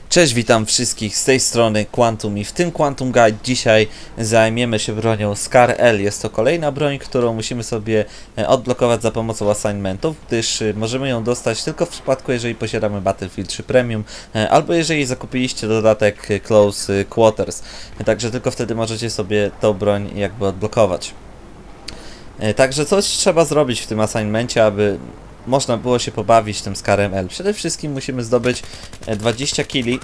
Cześć, witam wszystkich z tej strony Quantum i w tym Quantum Guide dzisiaj zajmiemy się bronią Scar L. Jest to kolejna broń, którą musimy sobie odblokować za pomocą assignmentów, gdyż możemy ją dostać tylko w przypadku, jeżeli posiadamy Battlefield 3 Premium albo jeżeli zakupiliście dodatek Close Quarters. Także tylko wtedy możecie sobie tą broń jakby odblokować. Także coś trzeba zrobić w tym assignmencie, aby można było się pobawić tym Scarem L. Przede wszystkim musimy zdobyć 20 kili.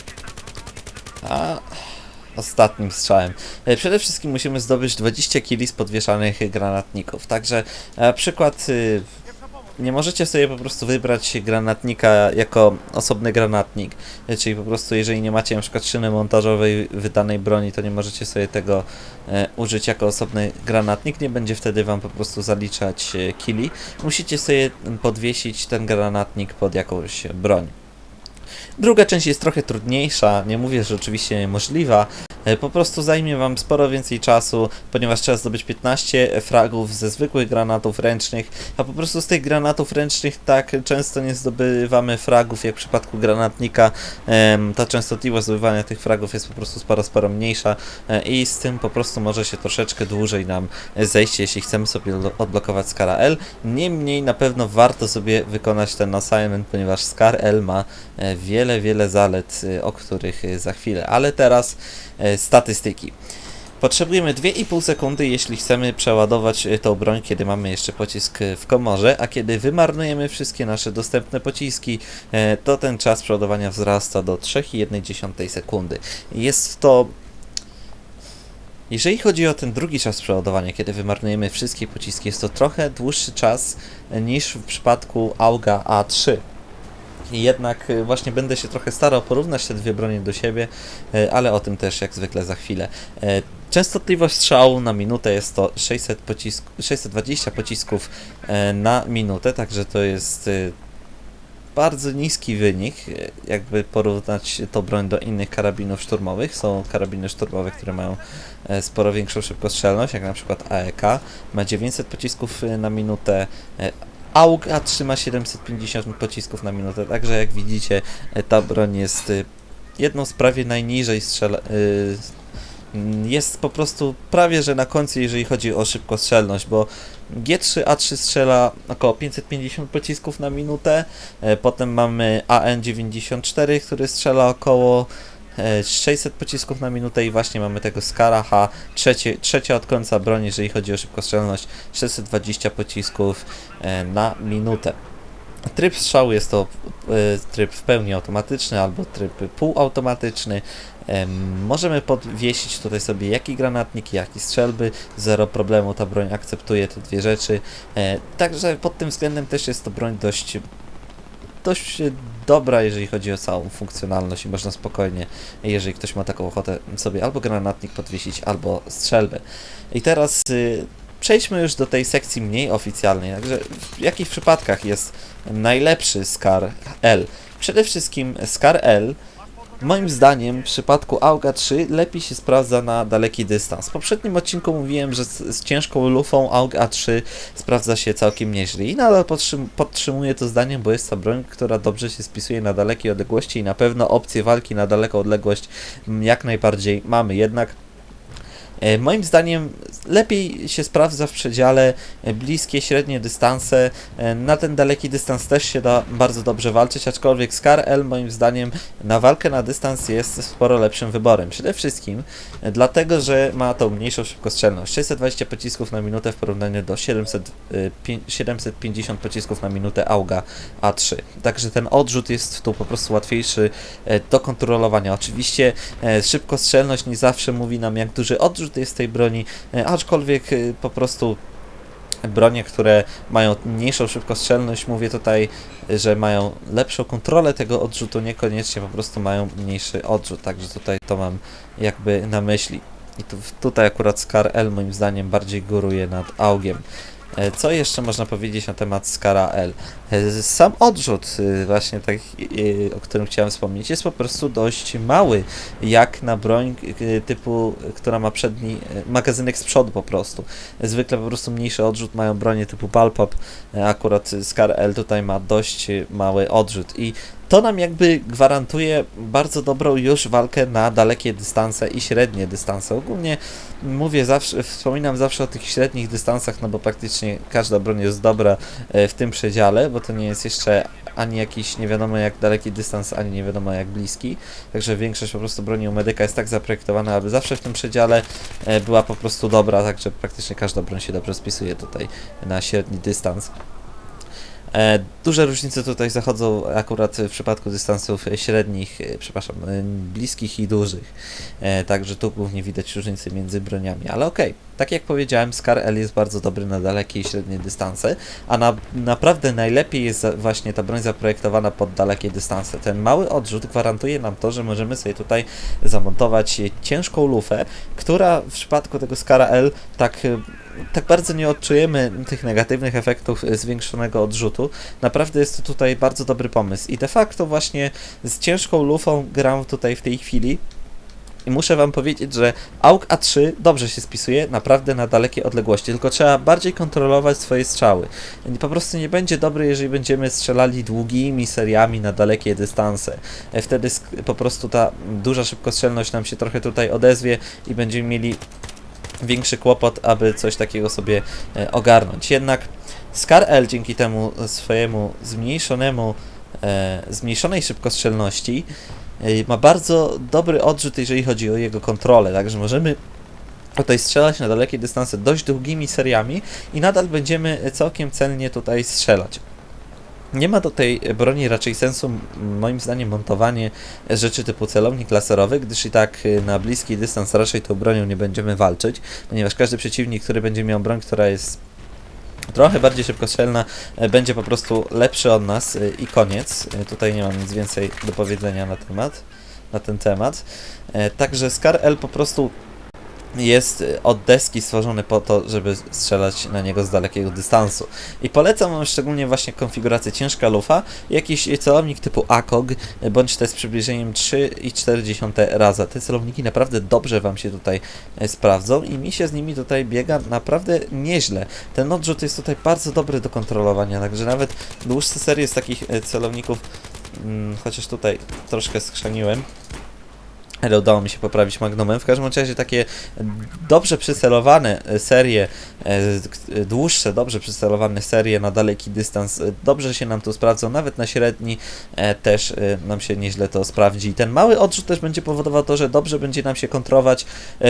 A ostatnim strzałem. Przede wszystkim musimy zdobyć 20 kili z podwieszanych granatników. Także na przykład nie możecie sobie po prostu wybrać granatnika jako osobny granatnik. Czyli po prostu jeżeli nie macie na przykład szyny montażowej wydanej broni, to nie możecie sobie tego użyć jako osobny granatnik. Nie będzie wtedy wam po prostu zaliczać kili. Musicie sobie podwiesić ten granatnik pod jakąś broń. Druga część jest trochę trudniejsza, nie mówię, że oczywiście niemożliwa, po prostu zajmie wam sporo więcej czasu, ponieważ trzeba zdobyć 15 fragów ze zwykłych granatów ręcznych, a po prostu z tych granatów ręcznych tak często nie zdobywamy fragów jak w przypadku granatnika. Ta częstotliwość zdobywania tych fragów jest po prostu sporo mniejsza i z tym po prostu może się troszeczkę dłużej nam zejść, jeśli chcemy sobie odblokować Scara L. Niemniej na pewno warto sobie wykonać ten assignment, ponieważ Scar L ma wiele zalet, o których za chwilę, ale teraz statystyki. Potrzebujemy 2,5 sekundy, jeśli chcemy przeładować tą broń, kiedy mamy jeszcze pocisk w komorze, a kiedy wymarnujemy wszystkie nasze dostępne pociski, to ten czas przeładowania wzrasta do 3,1 sekundy. Jest to... Jeżeli chodzi o ten drugi czas przeładowania, kiedy wymarnujemy wszystkie pociski, jest to trochę dłuższy czas niż w przypadku AUGa A3. Jednak właśnie będę się trochę starał porównać te dwie bronie do siebie, ale o tym też jak zwykle za chwilę. Częstotliwość strzału na minutę jest to 620 pocisków na minutę, także to jest bardzo niski wynik, jakby porównać tą broń do innych karabinów szturmowych. Są karabiny szturmowe, które mają sporo większą szybkostrzelność, jak na przykład AEK, ma 900 pocisków na minutę, AUG A3 ma 750 pocisków na minutę, także jak widzicie ta broń jest jedną z prawie najniżej jest po prostu prawie że na końcu, jeżeli chodzi o szybkostrzelność, bo G3A3 strzela około 550 pocisków na minutę, potem mamy AN94, który strzela około 600 pocisków na minutę i właśnie mamy tego Scara H, trzecia od końca broń, jeżeli chodzi o szybkostrzelność, 620 pocisków na minutę. Tryb strzału jest to tryb w pełni automatyczny albo tryb półautomatyczny. Możemy podwiesić tutaj sobie jaki granatnik, jaki strzelby, zero problemu, ta broń akceptuje te dwie rzeczy. Także pod tym względem też jest to broń dość dobra, jeżeli chodzi o całą funkcjonalność i można spokojnie, jeżeli ktoś ma taką ochotę, sobie albo granatnik podwiesić, albo strzelbę. I teraz przejdźmy już do tej sekcji mniej oficjalnej, także w jakich przypadkach jest najlepszy Scar L. Przede wszystkim Scar L moim zdaniem w przypadku AUGa 3 lepiej się sprawdza na daleki dystans. W poprzednim odcinku mówiłem, że z ciężką lufą AUGa 3 sprawdza się całkiem nieźle i nadal podtrzymuję to zdanie, bo jest to broń, która dobrze się spisuje na dalekiej odległości i na pewno opcję walki na daleką odległość jak najbardziej mamy. Jednak moim zdaniem lepiej się sprawdza w przedziale bliskie, średnie dystanse. Na ten daleki dystans też się da bardzo dobrze walczyć, aczkolwiek Scar L moim zdaniem na walkę na dystans jest sporo lepszym wyborem. Przede wszystkim dlatego, że ma tą mniejszą szybkostrzelność. 620 pocisków na minutę w porównaniu do 750 pocisków na minutę AUGa A3. Także ten odrzut jest tu po prostu łatwiejszy do kontrolowania. Oczywiście szybkostrzelność nie zawsze mówi nam, jak duży odrzut jest tej broni, aczkolwiek po prostu bronie, które mają mniejszą szybkostrzelność, mówię tutaj, że mają lepszą kontrolę tego odrzutu, niekoniecznie po prostu mają mniejszy odrzut, także tutaj to mam jakby na myśli. I tutaj akurat Scar L moim zdaniem bardziej góruje nad AUGiem. Co jeszcze można powiedzieć na temat Scara L? Sam odrzut, właśnie tak, o którym chciałem wspomnieć, jest po prostu dość mały, jak na broń typu, która ma przedni magazynek z przodu po prostu. Zwykle po prostu mniejszy odrzut mają bronie typu Bullpup, akurat Scar L tutaj ma dość mały odrzut i To nam jakby gwarantuje bardzo dobrą już walkę na dalekie dystanse i średnie dystanse. Ogólnie mówię zawsze, wspominam zawsze o tych średnich dystansach, no bo praktycznie każda broń jest dobra w tym przedziale, bo to nie jest jeszcze ani jakiś nie wiadomo jak daleki dystans, ani nie wiadomo jak bliski. Także większość po prostu broni u medyka jest tak zaprojektowana, aby zawsze w tym przedziale była po prostu dobra, także praktycznie każda broń się dobrze spisuje tutaj na średni dystans. Duże różnice tutaj zachodzą akurat w przypadku dystansów średnich, przepraszam, bliskich i dużych. Także tu głównie widać różnice między broniami, ale okej. Tak jak powiedziałem, Scar L jest bardzo dobry na dalekie i średnie dystanse, a naprawdę najlepiej jest właśnie ta broń zaprojektowana pod dalekie dystanse. Ten mały odrzut gwarantuje nam to, że możemy sobie tutaj zamontować ciężką lufę, która w przypadku tego Scara L tak bardzo nie odczujemy tych negatywnych efektów zwiększonego odrzutu. Naprawdę jest to tutaj bardzo dobry pomysł i de facto właśnie z ciężką lufą gram tutaj w tej chwili. I muszę wam powiedzieć, że AUG A3 dobrze się spisuje naprawdę na dalekie odległości, tylko trzeba bardziej kontrolować swoje strzały. Po prostu nie będzie dobry, jeżeli będziemy strzelali długimi seriami na dalekie dystanse. Wtedy po prostu ta duża szybkostrzelność nam się trochę tutaj odezwie i będziemy mieli większy kłopot, aby coś takiego sobie ogarnąć. Jednak Scar L dzięki temu swojemu zmniejszonej szybkostrzelności ma bardzo dobry odrzut, jeżeli chodzi o jego kontrolę, także możemy tutaj strzelać na dalekie dystanse dość długimi seriami i nadal będziemy całkiem celnie tutaj strzelać. Nie ma do tej broni raczej sensu, moim zdaniem, montowanie rzeczy typu celownik laserowy, gdyż i tak na bliski dystans raczej tą bronią nie będziemy walczyć, ponieważ każdy przeciwnik, który będzie miał broń, która jest trochę bardziej szybkostrzelna, będzie po prostu lepszy od nas i koniec. Tutaj nie mam nic więcej do powiedzenia na ten temat. Także Scar L po prostu jest od deski stworzony po to, żeby strzelać na niego z dalekiego dystansu. I polecam wam szczególnie właśnie konfigurację ciężka lufa, jakiś celownik typu ACOG, bądź też z przybliżeniem 3,4 raza. Te celowniki naprawdę dobrze wam się tutaj sprawdzą i mi się z nimi tutaj biega naprawdę nieźle. Ten odrzut jest tutaj bardzo dobry do kontrolowania, także nawet dłuższe serie z takich celowników, chociaż tutaj troszkę skrzaniłem, ale udało mi się poprawić magnumem. W każdym razie takie dobrze przycelowane serie, dłuższe, dobrze przycelowane serie na daleki dystans, dobrze się nam tu sprawdzą, nawet na średni też nam się nieźle to sprawdzi. Ten mały odrzut też będzie powodował to, że dobrze będzie nam się kontrolować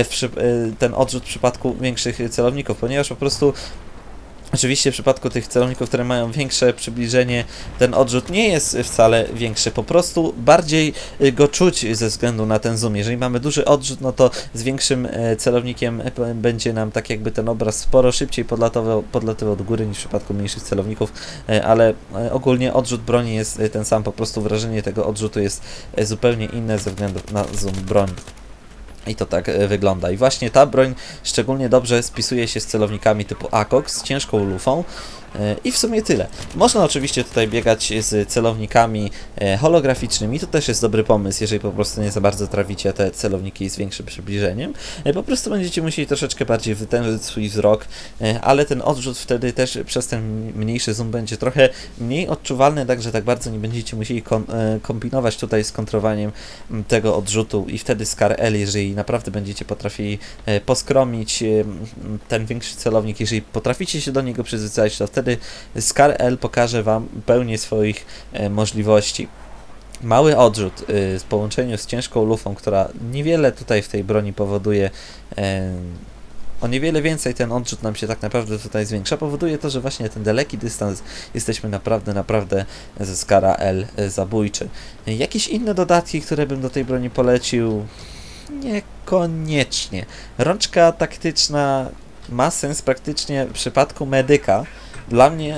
ten odrzut w przypadku większych celowników, ponieważ po prostu oczywiście w przypadku tych celowników, które mają większe przybliżenie, ten odrzut nie jest wcale większy, po prostu bardziej go czuć ze względu na ten zoom. Jeżeli mamy duży odrzut, no to z większym celownikiem będzie nam tak jakby ten obraz sporo szybciej podlatywał do góry niż w przypadku mniejszych celowników, ale ogólnie odrzut broni jest ten sam, po prostu wrażenie tego odrzutu jest zupełnie inne ze względu na zoom broni. I to tak wygląda. I właśnie ta broń szczególnie dobrze spisuje się z celownikami typu ACOG, z ciężką lufą. I w sumie tyle. Można oczywiście tutaj biegać z celownikami holograficznymi, to też jest dobry pomysł, jeżeli po prostu nie za bardzo traficie te celowniki z większym przybliżeniem. Po prostu będziecie musieli troszeczkę bardziej wytężyć swój wzrok, ale ten odrzut wtedy też przez ten mniejszy zoom będzie trochę mniej odczuwalny, także tak bardzo nie będziecie musieli kombinować tutaj z kontrowaniem tego odrzutu i wtedy Scar L, jeżeli naprawdę będziecie potrafili poskromić ten większy celownik, jeżeli potraficie się do niego przyzwyczaić, to wtedy Scar L pokaże wam pełnię swoich możliwości. Mały odrzut w połączeniu z ciężką lufą, która niewiele tutaj w tej broni powoduje, o niewiele więcej ten odrzut nam się tak naprawdę tutaj zwiększa, powoduje to, że właśnie ten daleki dystans jesteśmy naprawdę ze Scara L zabójczy. Jakieś inne dodatki, które bym do tej broni polecił? Niekoniecznie. Rączka taktyczna ma sens praktycznie w przypadku medyka. Dla mnie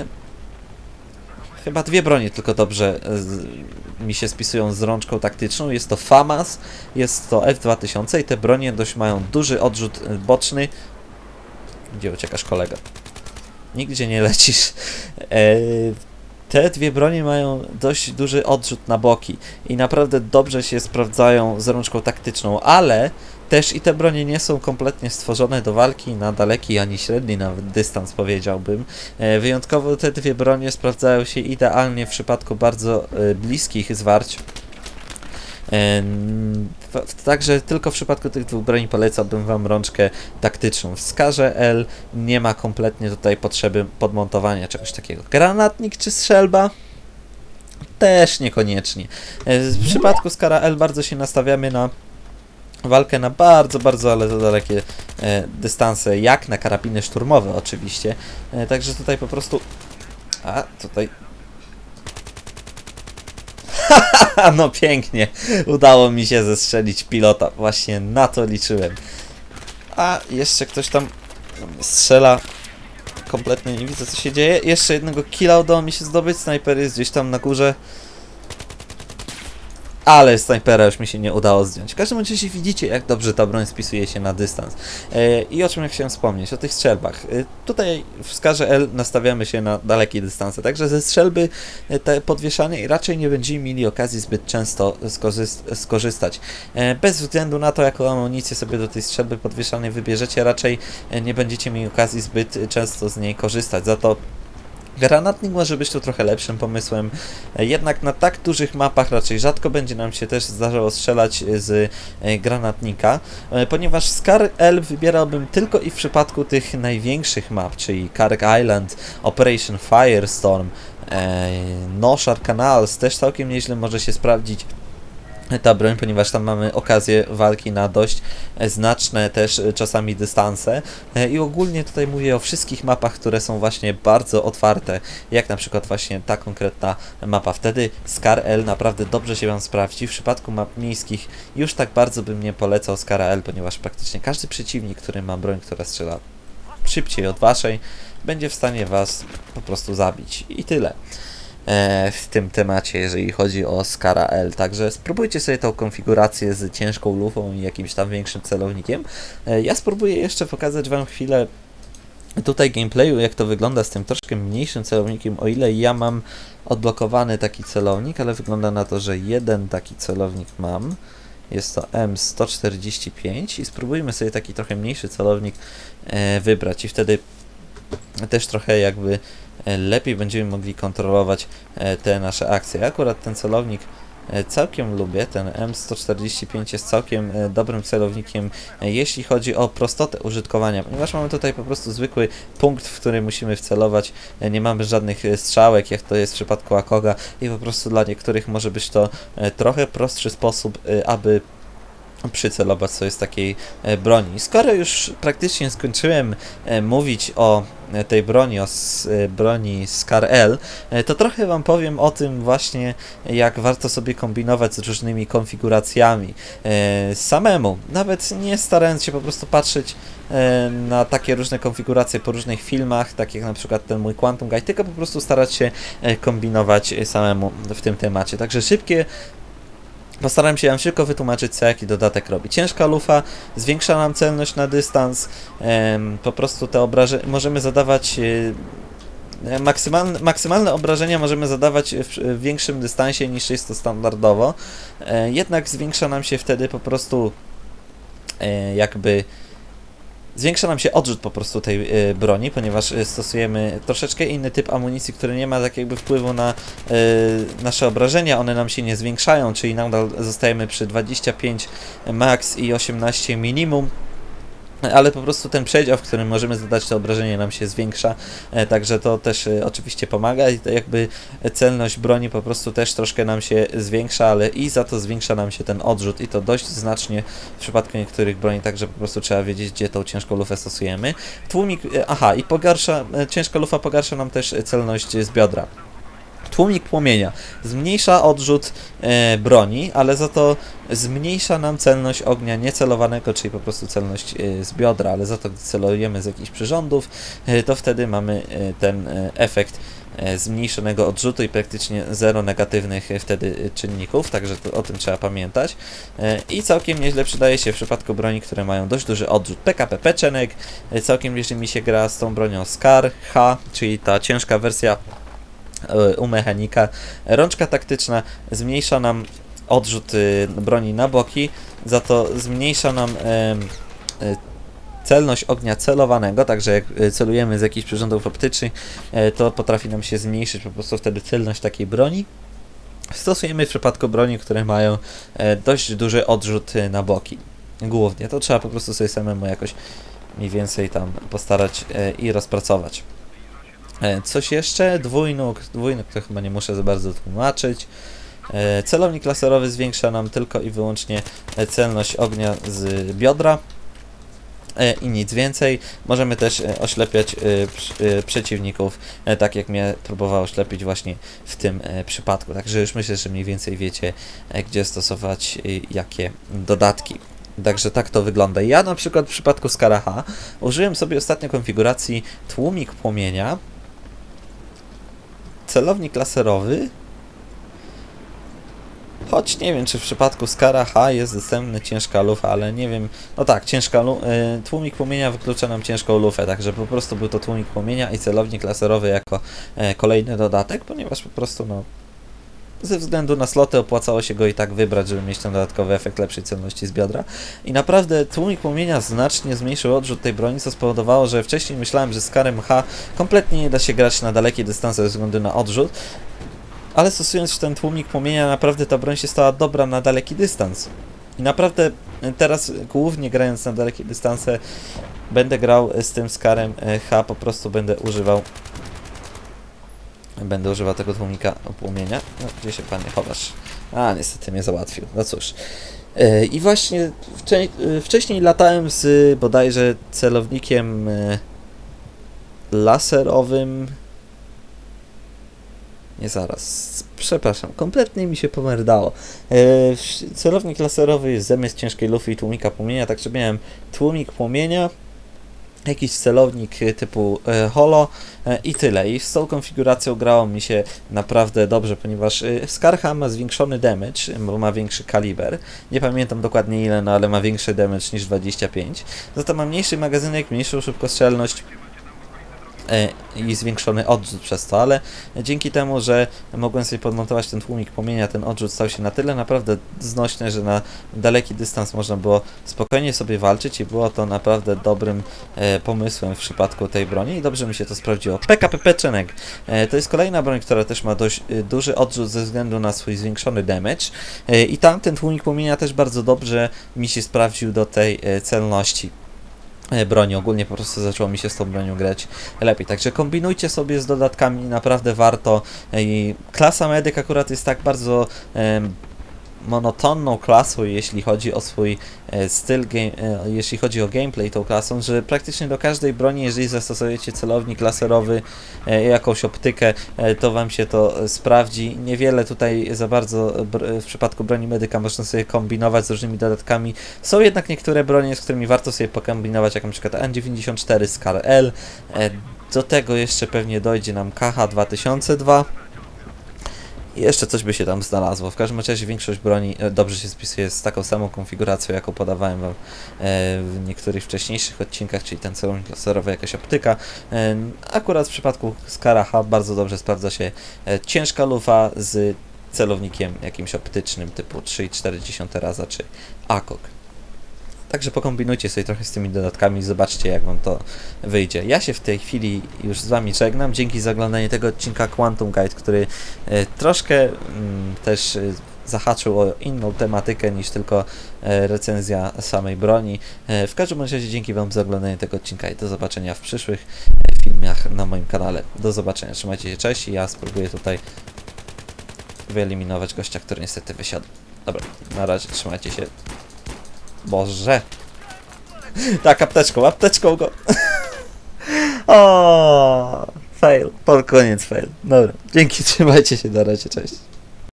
chyba dwie bronie tylko dobrze mi się spisują z rączką taktyczną. Jest to FAMAS, jest to F2000 i te bronie dość mają duży odrzut boczny. Gdzie uciekasz, kolega? Nigdzie nie lecisz. te dwie broni mają dość duży odrzut na boki i naprawdę dobrze się sprawdzają z rączką taktyczną, ale też i te bronie nie są kompletnie stworzone do walki na daleki ani średni nawet dystans, powiedziałbym. Wyjątkowo te dwie bronie sprawdzają się idealnie w przypadku bardzo bliskich zwarć. Także tylko w przypadku tych dwóch broni polecałbym wam rączkę taktyczną. W Skarze L nie ma kompletnie tutaj potrzeby podmontowania czegoś takiego. Granatnik czy strzelba? Też niekoniecznie. W przypadku Skara L bardzo się nastawiamy na walkę na bardzo, ale to dalekie dystanse, jak na karabiny szturmowe oczywiście. Także tutaj po prostu... A, tutaj... No pięknie, udało mi się zestrzelić pilota, właśnie na to liczyłem. A jeszcze ktoś tam strzela, kompletnie nie widzę co się dzieje. Jeszcze jednego killa udało mi się zdobyć, snajper jest gdzieś tam na górze. Ale snajpera już mi się nie udało zdjąć. W każdym razie widzicie, jak dobrze ta broń spisuje się na dystans. I o czym ja chciałem wspomnieć, o tych strzelbach. Tutaj w Skarze L nastawiamy się na dalekie dystanse, także ze strzelby te podwieszanej raczej nie będziemy mieli okazji zbyt często skorzystać. Bez względu na to, jaką amunicję sobie do tej strzelby podwieszanej wybierzecie, raczej nie będziecie mieli okazji zbyt często z niej korzystać. Za to granatnik może być tu trochę lepszym pomysłem, jednak na tak dużych mapach raczej rzadko będzie nam się też zdarzało strzelać z granatnika, ponieważ Scar L wybierałbym tylko i w przypadku tych największych map, czyli Carg Island, Operation Firestorm, Noshar Canals, też całkiem nieźle może się sprawdzić ta broń, ponieważ tam mamy okazję walki na dość znaczne też czasami dystanse i ogólnie tutaj mówię o wszystkich mapach, które są właśnie bardzo otwarte, jak na przykład właśnie ta konkretna mapa. Wtedy Scar L naprawdę dobrze się wam sprawdzi. W przypadku map miejskich już tak bardzo bym nie polecał Scara L, ponieważ praktycznie każdy przeciwnik, który ma broń, która strzela szybciej od waszej, będzie w stanie was po prostu zabić i tyle w tym temacie, jeżeli chodzi o Scara L. Także spróbujcie sobie tą konfigurację z ciężką lufą i jakimś tam większym celownikiem. Ja spróbuję jeszcze pokazać wam chwilę tutaj gameplayu, jak to wygląda z tym troszkę mniejszym celownikiem, o ile ja mam odblokowany taki celownik, ale wygląda na to, że jeden taki celownik mam. Jest to M145 i spróbujmy sobie taki trochę mniejszy celownik wybrać i wtedy też trochę jakby lepiej będziemy mogli kontrolować te nasze akcje. Ja akurat ten celownik całkiem lubię, ten M145 jest całkiem dobrym celownikiem, jeśli chodzi o prostotę użytkowania, ponieważ mamy tutaj po prostu zwykły punkt, w który musimy wcelować, nie mamy żadnych strzałek, jak to jest w przypadku AKOG-a i po prostu dla niektórych może być to trochę prostszy sposób, aby przycelować sobie z takiej broni. Skoro już praktycznie skończyłem mówić o tej broni, o broni Scar L, to trochę wam powiem o tym właśnie, jak warto sobie kombinować z różnymi konfiguracjami samemu, nawet nie starając się po prostu patrzeć na takie różne konfiguracje po różnych filmach, tak jak na przykład ten mój Quantum Guide, tylko po prostu starać się kombinować samemu w tym temacie. Także postaram się wam szybko wytłumaczyć, co jaki dodatek robi. Ciężka lufa zwiększa nam celność na dystans, po prostu te obrażenia możemy zadawać, maksymalne obrażenia możemy zadawać w większym dystansie niż jest to standardowo, jednak zwiększa nam się wtedy po prostu zwiększa nam się odrzut po prostu tej broni, ponieważ stosujemy troszeczkę inny typ amunicji, który nie ma tak jakby wpływu na nasze obrażenia, one nam się nie zwiększają, czyli nadal zostajemy przy 25 max i 18 minimum, ale po prostu ten przedział, w którym możemy zadać to obrażenie, nam się zwiększa, także to też oczywiście pomaga i to jakby celność broni po prostu też troszkę nam się zwiększa, ale i za to zwiększa nam się ten odrzut i to dość znacznie w przypadku niektórych broni, także po prostu trzeba wiedzieć, gdzie tą ciężką lufę stosujemy. Tłumik, i ciężka lufa pogarsza nam też celność z biodra. Tłumik płomienia zmniejsza odrzut broni, ale za to zmniejsza nam celność ognia niecelowanego, czyli po prostu celność z biodra, ale za to gdy celujemy z jakichś przyrządów, to wtedy mamy ten efekt zmniejszonego odrzutu i praktycznie zero negatywnych wtedy czynników, także o tym trzeba pamiętać. I całkiem nieźle przydaje się w przypadku broni, które mają dość duży odrzut. PKP Peczenek, całkiem nieźle mi się gra z tą bronią Scar H, czyli ta ciężka wersja u mechanika. Rączka taktyczna zmniejsza nam odrzut broni na boki, za to zmniejsza nam celność ognia celowanego, także jak celujemy z jakichś przyrządów optycznych, to potrafi nam się zmniejszyć po prostu wtedy celność takiej broni. Stosujemy w przypadku broni, które mają dość duży odrzut na boki. Głównie to trzeba po prostu sobie samemu jakoś mniej więcej tam postarać i rozpracować. Coś jeszcze? Dwójnóg to chyba nie muszę za bardzo tłumaczyć. Celownik laserowy zwiększa nam tylko i wyłącznie celność ognia z biodra i nic więcej. Możemy też oślepiać przeciwników, tak jak mnie próbowało oślepić właśnie w tym przypadku. Także już myślę, że mniej więcej wiecie, gdzie stosować jakie dodatki. Także tak to wygląda. Ja na przykład w przypadku Skara H użyłem sobie ostatnio konfiguracji tłumik płomienia, celownik laserowy, choć nie wiem, czy w przypadku Skara H jest dostępny ciężka lufa, ale nie wiem. No tak, tłumik płomienia wyklucza nam ciężką lufę, także po prostu był to tłumik płomienia i celownik laserowy jako kolejny dodatek, ponieważ po prostu no ze względu na sloty opłacało się go i tak wybrać, żeby mieć ten dodatkowy efekt lepszej celności z biodra. I naprawdę tłumik płomienia znacznie zmniejszył odrzut tej broni, co spowodowało, że wcześniej myślałem, że z Skarem H kompletnie nie da się grać na dalekie dystanse ze względu na odrzut, ale stosując ten tłumik płomienia, naprawdę ta broń się stała dobra na daleki dystans. I naprawdę teraz głównie grając na dalekie dystanse będę grał z tym Skarem H, po prostu będę używał tego tłumika płomienia. No, gdzie się panie chowasz? A, niestety mnie załatwił. No cóż. I właśnie wcześniej latałem z bodajże celownikiem laserowym. Nie, zaraz. Przepraszam, kompletnie mi się pomerdało. Celownik laserowy jest zamiast ciężkiej lufy i tłumika płomienia, także miałem tłumik płomienia, jakiś celownik typu holo i tyle. I z tą konfiguracją grało mi się naprawdę dobrze, ponieważ Scar H ma zwiększony damage, bo ma większy kaliber. Nie pamiętam dokładnie ile, no ale ma większy damage niż 25. Zatem ma mniejszy magazynek, mniejszą szybkostrzelność i zwiększony odrzut przez to, ale dzięki temu, że mogłem sobie podmontować ten tłumik płomienia, ten odrzut stał się na tyle naprawdę znośny, że na daleki dystans można było spokojnie sobie walczyć i było to naprawdę dobrym pomysłem w przypadku tej broni i dobrze mi się to sprawdziło. PKP Peczenek to jest kolejna broń, która też ma dość duży odrzut ze względu na swój zwiększony damage i tamten tłumik płomienia też bardzo dobrze mi się sprawdził do tej celności broni. Ogólnie po prostu zaczęło mi się z tą bronią grać lepiej. Także kombinujcie sobie z dodatkami, naprawdę warto. I klasa medyk akurat jest tak bardzo monotonną klasą, jeśli chodzi o swój styl, jeśli chodzi o gameplay tą klasą, że praktycznie do każdej broni, jeżeli zastosujecie celownik laserowy, jakąś optykę, to wam się to sprawdzi. Niewiele tutaj za bardzo w przypadku broni medyka można sobie kombinować z różnymi dodatkami. Są jednak niektóre bronie, z którymi warto sobie pokombinować, jak na przykład N94, Scar L. Do tego jeszcze pewnie dojdzie nam KH-2002. I jeszcze coś by się tam znalazło. W każdym razie większość broni dobrze się spisuje z taką samą konfiguracją, jaką podawałem wam w niektórych wcześniejszych odcinkach, czyli ten celownik laserowy, jakaś optyka. Akurat w przypadku Skara H bardzo dobrze sprawdza się ciężka lufa z celownikiem jakimś optycznym typu 3,4 raza czy AKOG. Także pokombinujcie sobie trochę z tymi dodatkami, zobaczcie jak wam to wyjdzie. Ja się w tej chwili już z wami żegnam. Dzięki za oglądanie tego odcinka Quantum Guide, który troszkę też zahaczył o inną tematykę niż tylko recenzja samej broni. W każdym razie dzięki wam za oglądanie tego odcinka i do zobaczenia w przyszłych filmach na moim kanale. Do zobaczenia, trzymajcie się, cześć i ja spróbuję tutaj wyeliminować gościa, który niestety wysiadł. Dobra, na razie, trzymajcie się. Boże. Tak, apteczką go. O, fail. Pod koniec fail. Dobra, dzięki, trzymajcie się, na razie, cześć.